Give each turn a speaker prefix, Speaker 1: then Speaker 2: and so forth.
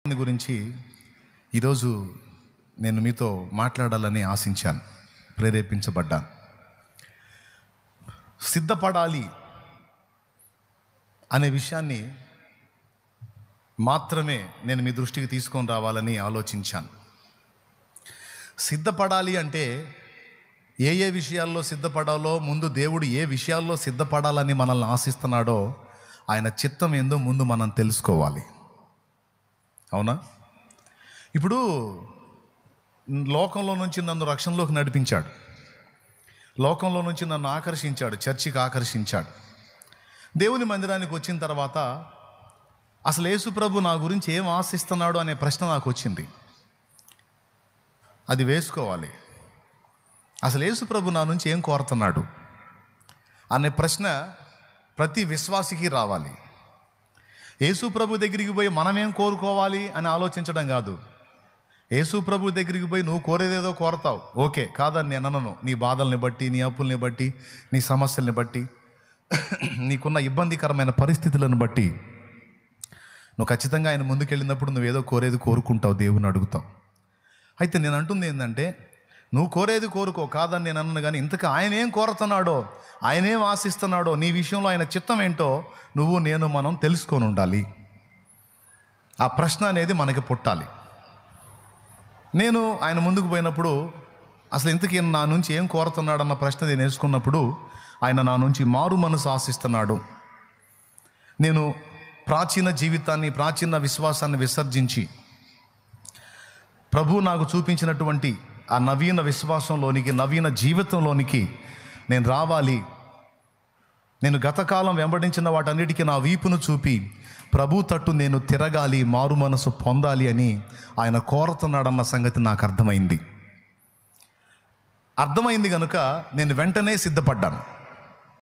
Speaker 1: గురించి ఈరోజు నేను మీతో మాట్లాడాలని ఆశించాను, ప్రేరేపించబడ్డాను. సిద్ధపడాలి అనే విషయాన్ని మాత్రమే నేను మీ దృష్టికి తీసుకొని రావాలని ఆలోచించాను. సిద్ధపడాలి అంటే ఏ ఏ విషయాల్లో సిద్ధపడాలో, ముందు దేవుడు ఏ విషయాల్లో సిద్ధపడాలని మనల్ని ఆశిస్తున్నాడో ఆయన చిత్తం ఏందో ముందు మనం తెలుసుకోవాలి. అవునా? ఇప్పుడు లోకంలో నుంచి నన్ను రక్షణలోకి నడిపించాడు, లోకంలో నుంచి నన్ను ఆకర్షించాడు, చర్చికి ఆకర్షించాడు. దేవుని మందిరానికి వచ్చిన తర్వాత అసలు యేసు ప్రభు నా గురించి ఏం ఆశిస్తున్నాడు అనే ప్రశ్న నాకు వచ్చింది. అది వేసుకోవాలి. అసలు యేసు ప్రభు నా నుంచి ఏం కోరుతున్నాడు అనే ప్రశ్న ప్రతి విశ్వాసికి రావాలి. యేసు ప్రభు దగ్గరికి పోయి మనమేం కోరుకోవాలి అని ఆలోచించడం కాదు. యేసు ప్రభు దగ్గరికి పోయి నువ్వు కోరేదేదో కోరతావు, ఓకే, కాదని నేను అనను. నీ బాధల్ని బట్టి, నీ అప్పుల్ని బట్టి, నీ సమస్యల్ని బట్టి, నీకున్న ఇబ్బందికరమైన పరిస్థితులను బట్టి నువ్వు ఖచ్చితంగా ఆయన ముందుకెళ్ళినప్పుడు నువ్వేదో కోరేది కోరుకుంటావు, దేవుని అడుగుతావు. అయితే నేను అంటుంది ఏంటంటే, నువ్వు కోరేది కోరుకో, కాదని నేను అన్నాను. కానీ ఇంతకు ఆయన ఏం కోరుతున్నాడో, ఆయన ఏం ఆశిస్తున్నాడో, నీ విషయంలో ఆయన చిత్తం ఏంటో మనం తెలుసుకొని ఉండాలి. ఆ ప్రశ్న అనేది మనకి పుట్టాలి. నేను ఆయన ముందుకు పోయినప్పుడు అసలు ఇంతకీ నా నుంచి ఏం కోరుతున్నాడు అన్న ప్రశ్న నేను వేసుకున్నప్పుడు ఆయన నా నుంచి మారు మనసు ఆశిస్తున్నాడు. నేను ప్రాచీన జీవితాన్ని, ప్రాచీన విశ్వాసాన్ని విసర్జించి ప్రభు నాకు చూపించినటువంటి ఆ నవీన విశ్వాసంలోనికి, నవీన జీవితంలోనికి నేను రావాలి. నేను గతకాలం వెంబడించిన వాటన్నిటికీ నా వీపును చూపి ప్రభు తట్టు నేను తిరగాలి, మారు మనసు పొందాలి అని ఆయన కోరుతున్నాడన్న సంగతి నాకు అర్థమైంది కనుక నేను వెంటనే సిద్ధపడ్డాను.